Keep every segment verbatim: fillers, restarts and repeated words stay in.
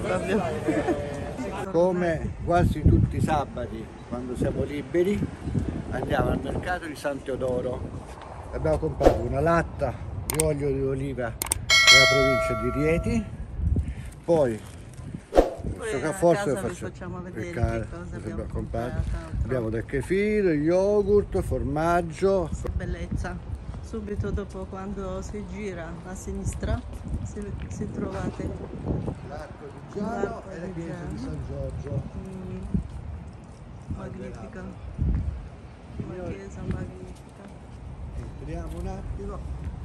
proprio. Come quasi tutti i sabati, quando siamo liberi, andiamo al mercato di San Teodoro. Abbiamo comprato una latta di olio di oliva della provincia di Rieti, poi Poi a forse casa vi faccio facciamo vedere ca- che cosa abbiamo comprato. comprato. Abbiamo del kefir, yogurt, formaggio. Che bellezza! Subito dopo, quando si gira a sinistra, si, si trovate L'arco di Giano l'arco e la di chiesa di Giano. San Giorgio. Mm, magnifica, una chiesa magnifica. Entriamo un attimo.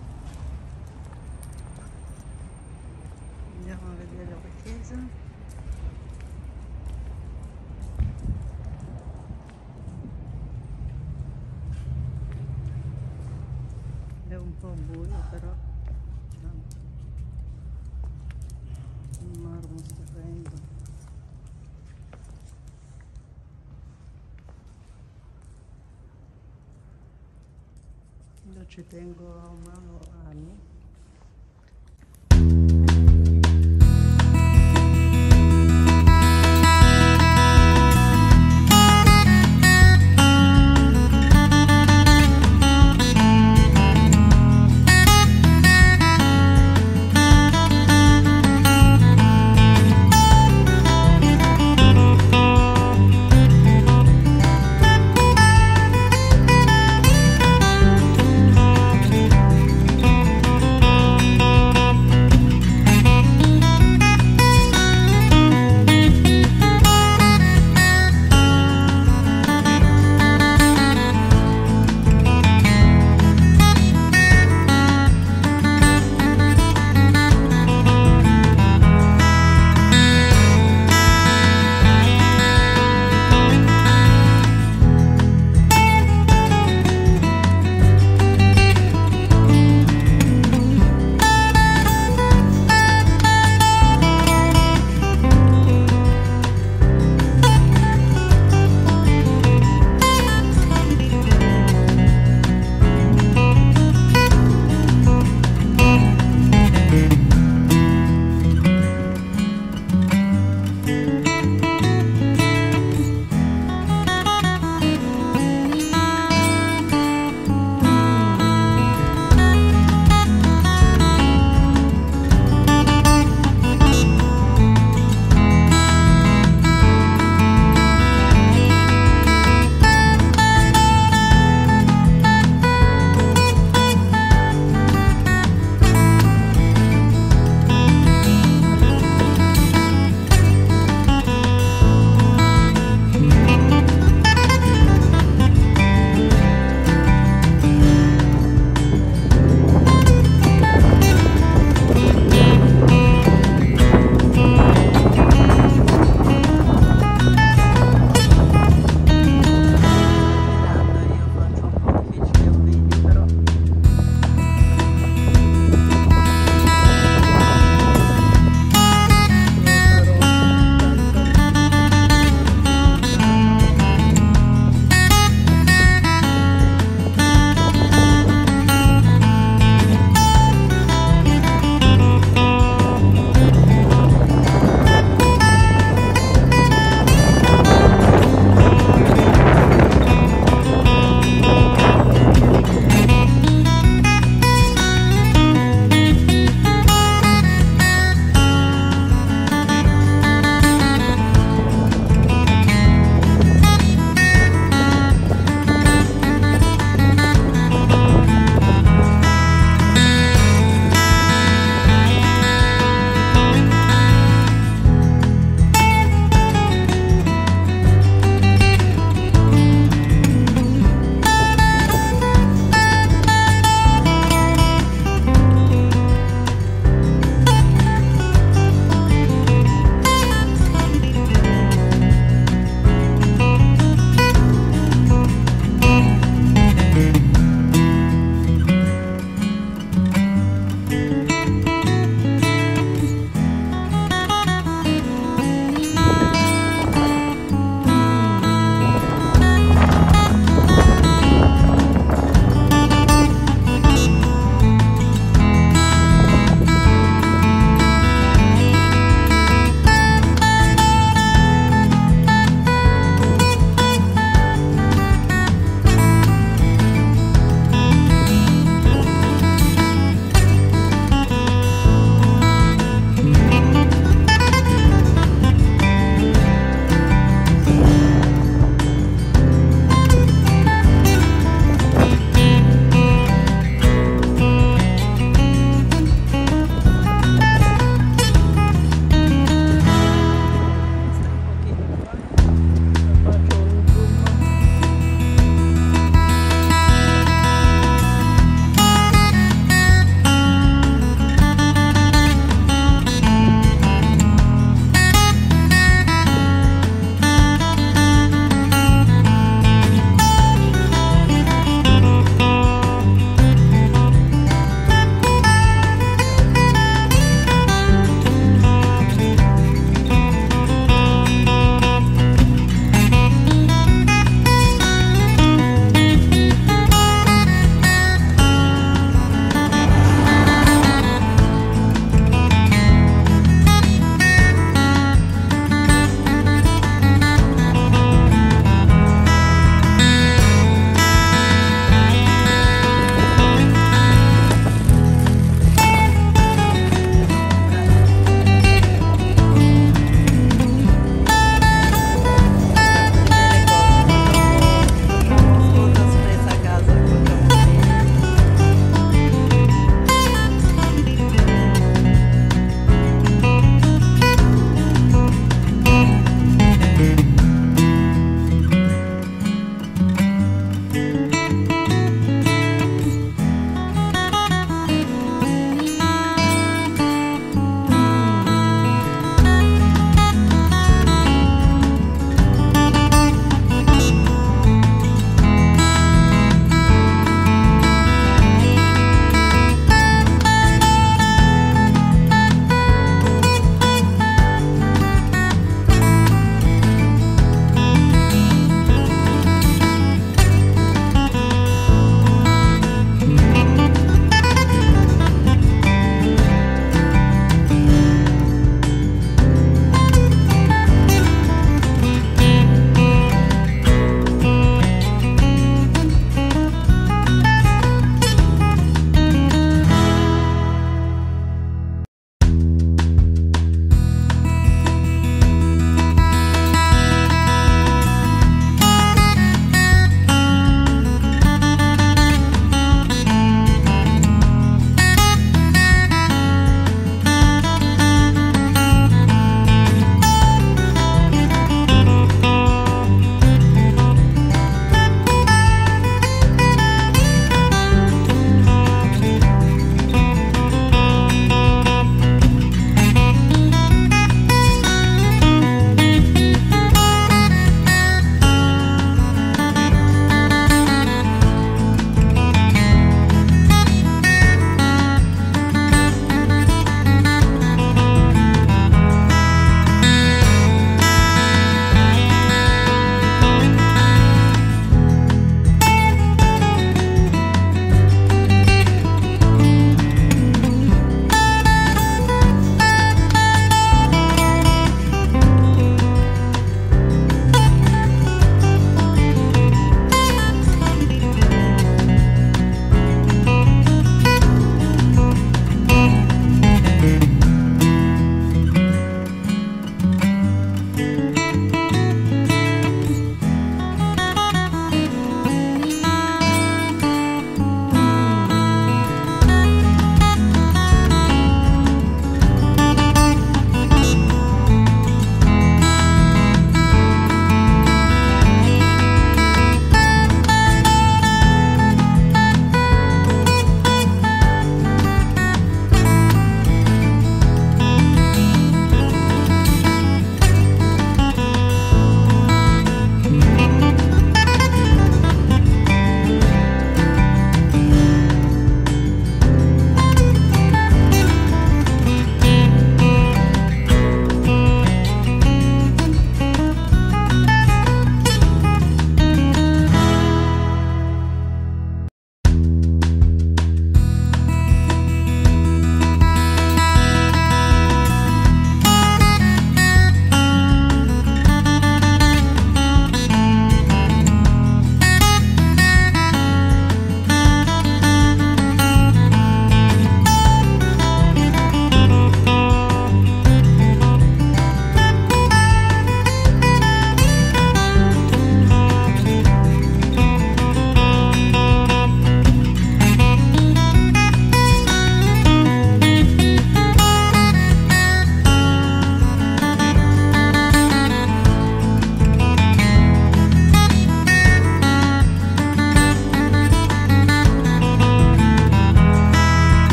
Andiamo a vedere la chiesa. È un po' buio, però il marmo stupendo. Io ci tengo a mano anni.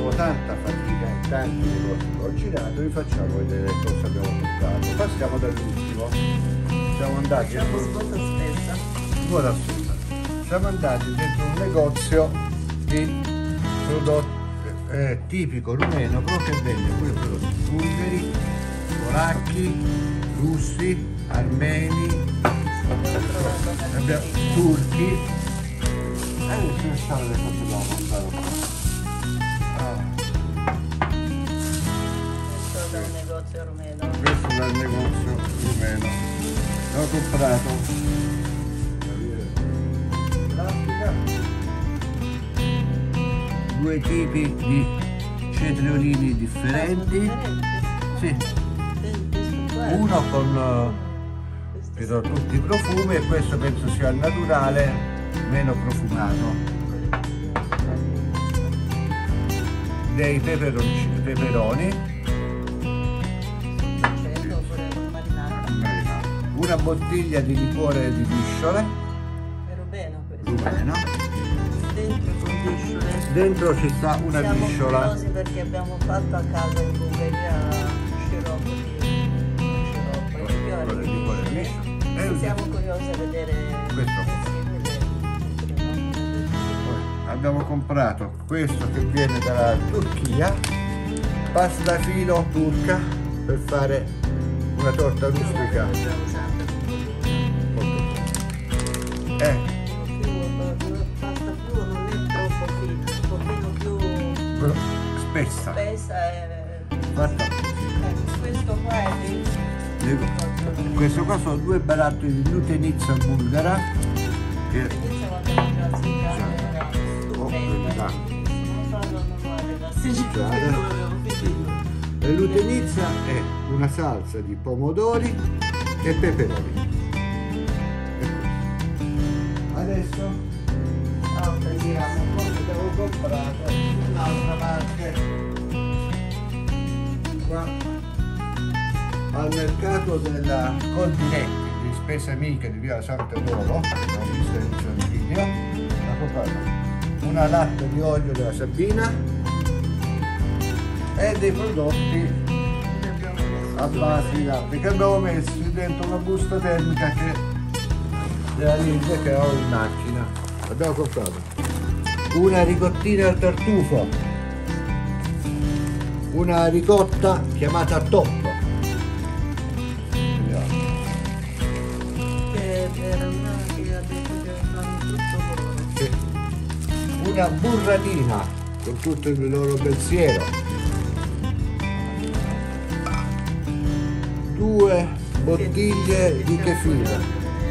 dopo tanta fatica e tanti negozi che ho girato vi facciamo vedere cosa abbiamo comprato. Passiamo dall'ultimo. Siamo andati Facciamo svuota spessa. Svuota spessa. Siamo andati dentro un negozio di prodotti eh, tipico rumeno, però che vende pure prodotti bulgari, polacchi, russi, armeni, abbiamo turchi. Eh, sono state le cose da comprare qua. Questo da un negozio rumeno. Questo dal negozio rumeno. L'ho comprato. Plastica. Due tipi di cetriolini differenti. Sì. Uno con vedo tutti i profumi e questo penso sia il naturale, meno profumato. Dei peperonci, peperoni. Una bottiglia di liquore di visciole. È rumeno questo. Rumeno. Dentro con visciole. Dentro ci sta una Siamo visciola. curiosi perché abbiamo fatto a casa in Bulgaria sciroppo di sciroppo, il liquore di visciole. E siamo curiosi a vedere questo. Abbiamo comprato questo che viene dalla Turchia, pasta filo turca per fare una torta rustica. Eh. Pasta filo non è troppo fina, un pochino più spessa. spessa e... Fatta. Eh, questo qua è di... Questo qua sono due barattoli di lutenizza bulgara che Inizio a mangiare la sigara, era stupenda. Non parlo normale la sigara, non avevo finito. la lutenizza è una salsa di pomodori e peperoni. Adesso vediamo cosa abbiamo comprato in un'altra parte qua al mercato della Continenti di Spesa Amiche di via Sant'Eudoro. Abbiamo visto all'inizio del video. Ho comprato una latta di olio della Sabina e dei prodotti a base di latte che abbiamo messo dentro una busta termica che della Lidl che ho in macchina. Abbiamo comprato una ricottina al tartufo, una ricotta chiamata top, Che era una che ha detto che fanno tutto loro. sì. Una burratina con tutto il loro pensiero, due bottiglie di kefir.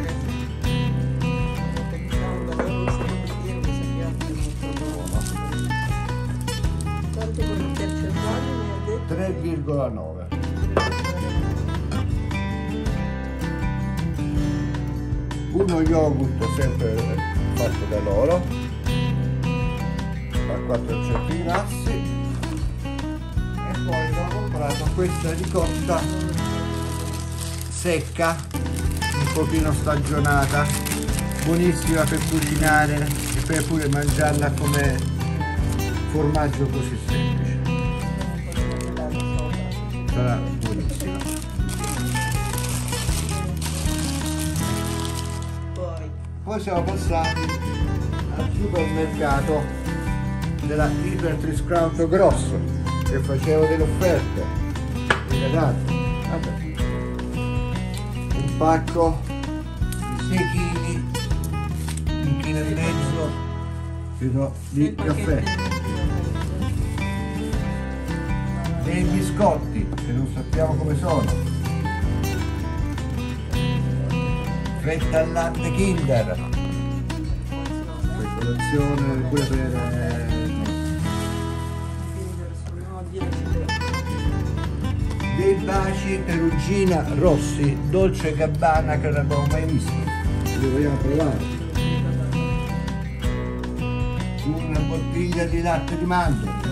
tre virgola nove. Uno yogurt sempre fatto da loro a quattro certi grassi e poi ho comprato questa ricotta secca un pochino stagionata, buonissima per cucinare e per pure mangiarla come formaggio così semplice. Sarà buonissima. Poi, Poi siamo passati al supermercato della Ipertriscranto Grosso che facevo delle offerte. Guardate, vabbè. Un pacco di sei chili, un chilo e mezzo fino di caffè. Dei biscotti che non sappiamo come sono, fetta al latte Kinder per colazione pure per dei baci perugina rossi Dolce Gabbana che non abbiamo mai visto, li vogliamo provare. Una bottiglia di latte di mandorle,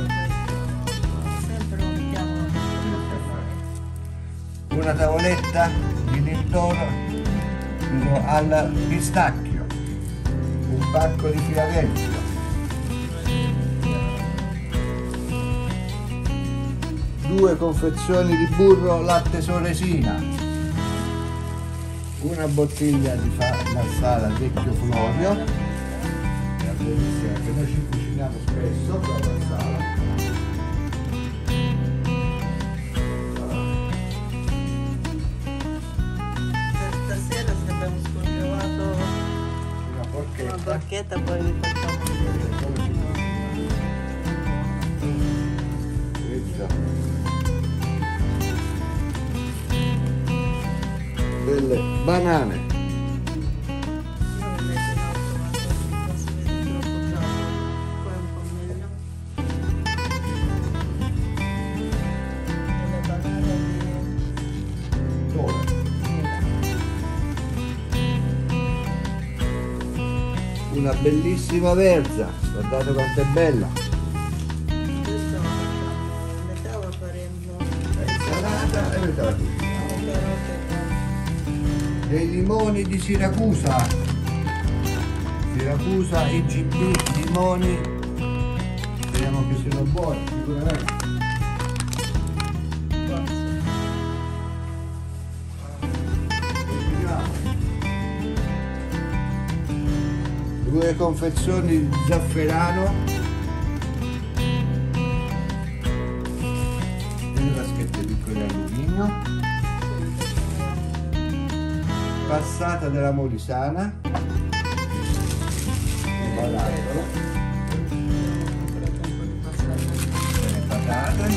una tavoletta di Lindor al pistacchio, un pacco di Filadelfia, due confezioni di burro latte Soresina, una bottiglia di marsala vecchio Florio, è buonissima che noi ci cuciniamo spesso con la marsala. Stasera se abbiamo scongelato Una porchetta. una barchetta, poi vi facciamo vedere come si fa. Delle banane, Io mi metto in alto, ma non si vede troppo giallo, poi è un po' meglio. Delle banane di... dove? Una bellissima verza, guardate quanto è bella. Questo lo facciamo, metà lo faremo. È salata e metà la cuciniamo. Carote qua. Dei limoni di Siracusa, Siracusa I G P limoni, speriamo che siano buoni sicuramente. Continuiamo. Due confezioni di zafferano, delle vaschette piccole di alluminio, passata della Molisana, un barattolo, delle patate,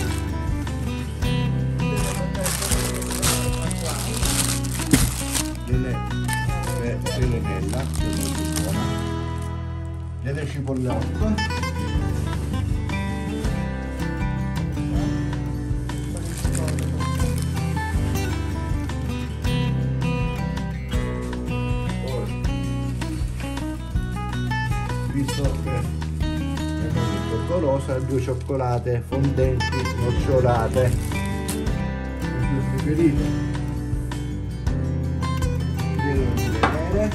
delle perenella, che è molto buona, delle cipollotte, visto che è molto coccolosa, due cioccolate fondenti nocciolate, le tue preferite, delle olive nere,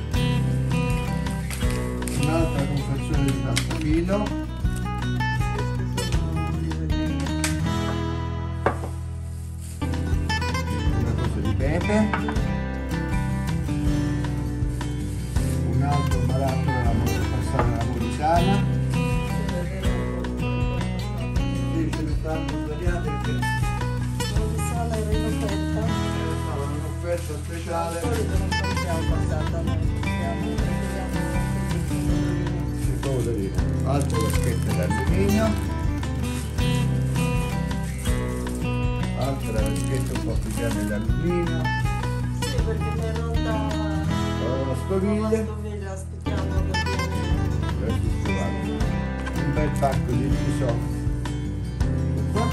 un'altra confezione di salsafilo, una cosa di pepe, un altro barattolo della della Molisana. Sì, ce ne stanno svariate perché Molisana era in offerta. stavano in offerta speciale. Di solito non compriamo passata, noi compriamo, preferiamo quelli Ci pomodorine. Altre vaschette d'alluminio. Altra vaschetta un po' più grande d'alluminio. Sì, perché mi è rotta La stoviglie. stoviglie, aspettiamo che viene. Un bel pacco di riso qua,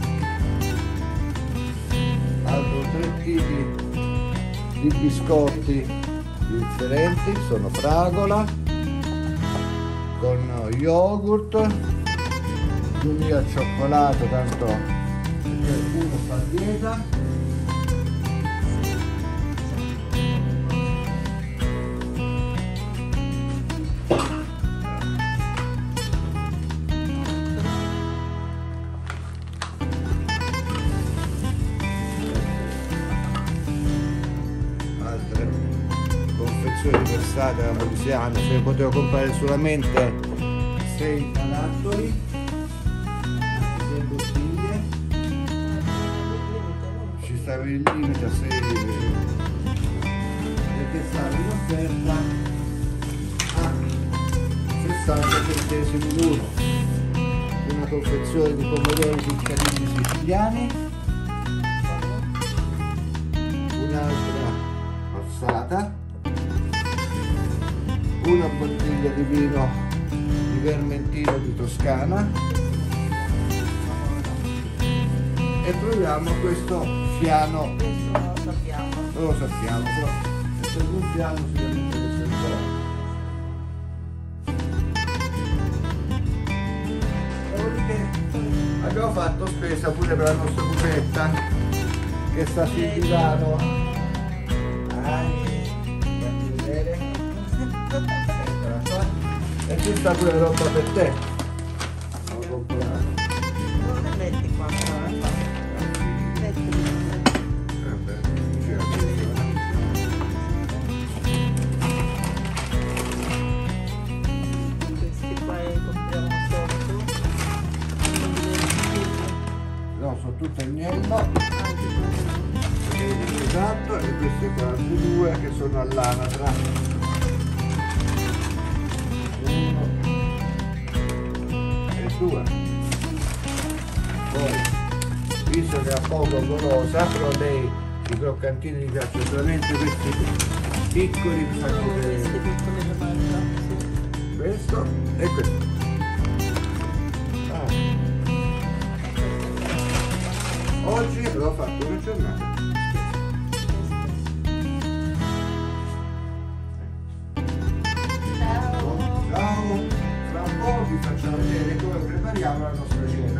altro tre tipi di biscotti differenti, sono fragola con yogurt, due al cioccolato, tanto perché uno fa dieta. Passata della Molisana, se ne poteva comprare solamente sei barattoli, sei bottiglie, ci stava il limite a sei perché stava in offerta a sessanta centesimi l'uno, una confezione di pomodori cittadini siciliani, un'altra passata, una bottiglia di vino di Vermentino di Toscana e proviamo questo fiano. Questo non lo sappiamo. Non lo sappiamo, però se un fiano sicuramente deve essere buono. Dopodiché abbiamo fatto spesa pure per la nostra cupetta che sta sul divano. Fammi vedere. Eccola qua. E ci sta pure roba per te. Ho comprato. Non le metti qua, però, eh. sono tutte agnello. Esatto, e queste qua altre due che sono all'anatra. Uno e due. Poi, visto che è poco golosa, però lei i croccantini gli piacciono solamente questi piccoli, vi faccio vedere. Questo e questo. Ah. Oggi l'ho fatto una giornata. Vi facciamo vedere come prepariamo la nostra cena.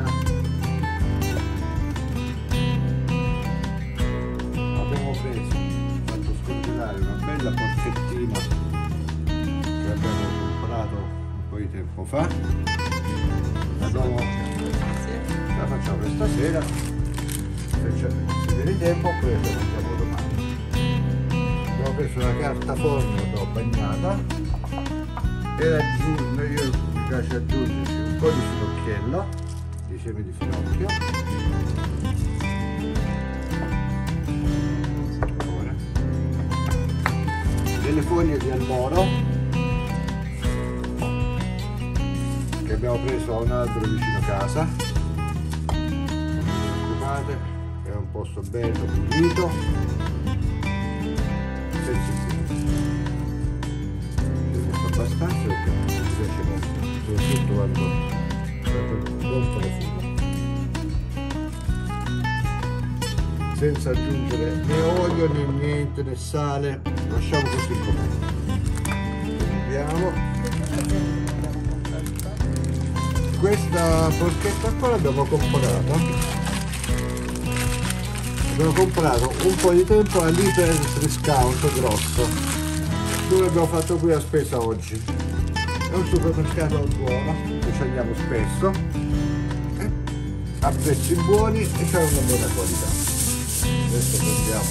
Abbiamo preso, fatto scongelare una bella porchettina che abbiamo comprato un po' di tempo fa. Abbiamo, la facciamo questa sera, se c'è di tempo, oppure la mangiamo domani. Abbiamo preso la carta forno che ho bagnata e aggiungo io. Mi piace aggiungerci un po' di finocchiello, di semi di finocchio, delle foglie di almoro che abbiamo preso a un albero vicino casa. Non vi preoccupate, è un posto bello, pulito, sensibile. Ci ho messo abbastanza perché mi piace molto, soprattutto quando c'è quel buon profumo, senza aggiungere né olio né niente né sale, lasciamo così com'è. Vediamo. Questa porchetta qua l'abbiamo comprata abbiamo comprato un po' di tempo all'Iper Discount grosso, dove abbiamo fatto qui la spesa oggi. È un supermercato buono, che ci andiamo spesso, eh? A prezzi buoni e c'è una buona qualità. Adesso prendiamo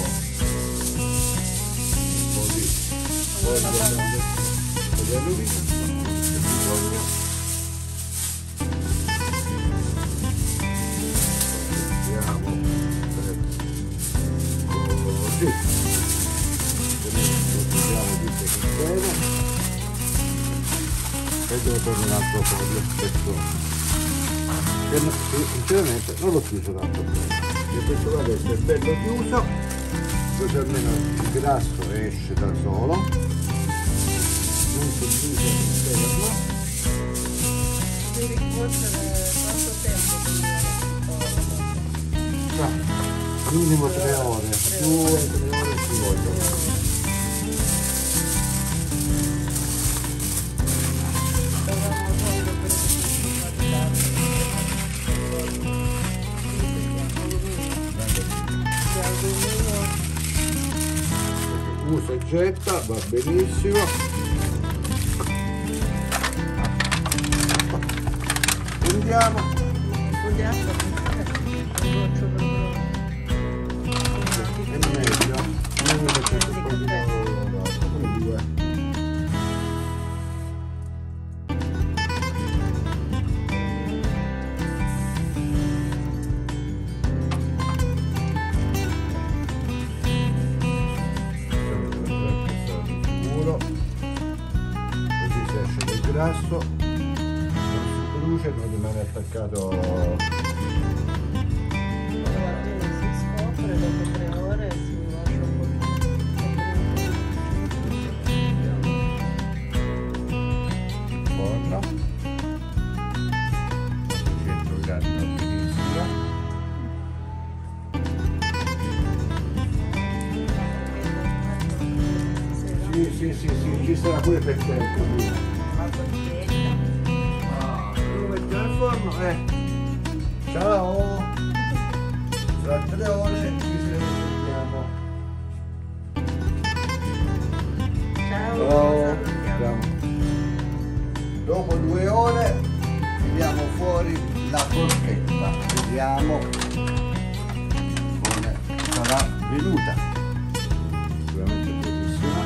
un po' di olio di alluminio, mettiamo così, mettiamo tutte bene. E devo prendere un altro foglio, questo che sinceramente non l'ho chiuso tanto bene, e questo qua adesso è bello chiuso, così almeno il grasso esce da solo, non si chiude all'interno. Devi cuocere quanto tempo? Ah, minimo tre ore, due tre ore ci vogliono. Usa e getta, va benissimo. Prendiamo. Studiato, un goccio proprio. È meglio. Non mi mettete un po' di come due. Così si esce del grasso, non si brucia e non rimane attaccato. Guarda, si scopre dopo tre ore e si lascia un po' Forno cento gradi, va benissimo. Sì, sì, sì, sì, ci sarà pure per tempo. la porchetta. Ah, lo mettiamo al forno, eh. Ciao! Tra tre ore ci vediamo. Ciao, Ciao. salutiamo. Dopo due ore tiriamo fuori la porchetta, vediamo come sarà venuta. Sicuramente buonissima.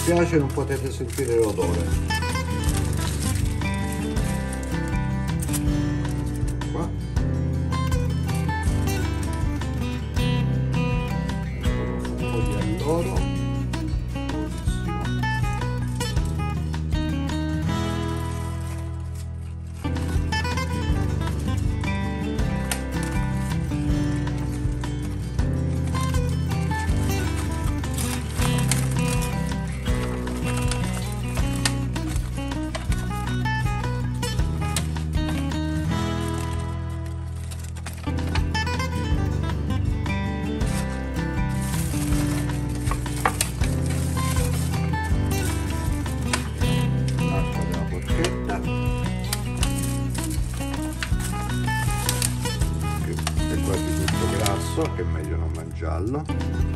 dispiace non potete sentire l'odore. Qua. Un po' di alloro. Che è meglio non mangiarlo.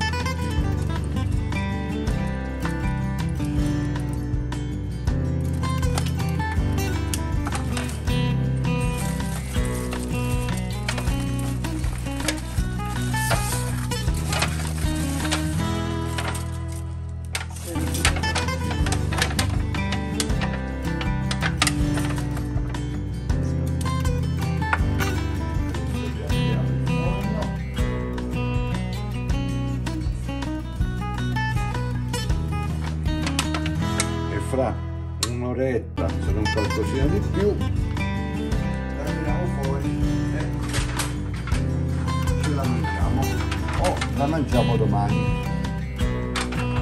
Fra un'oretta, se non qualcosina di più, la tiriamo fuori e ce la mangiamo o la mangiamo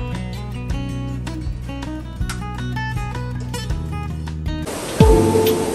domani.